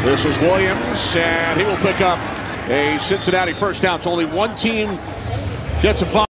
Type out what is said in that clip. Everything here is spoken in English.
This is Williams, and he will pick up a Cincinnati first down. It's only one team gets a